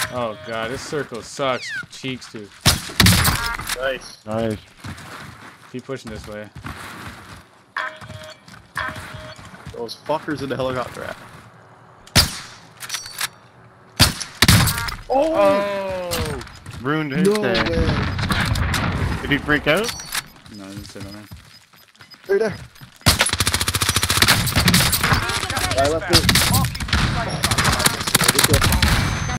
Oh god, this circle sucks. Cheeks, dude. Nice. Nice. Keep pushing this way. Those fuckers in the helicopter at. Oh! Ruined his No day. way. Did he freak out? No, I didn't sit on it. Right there. I left it.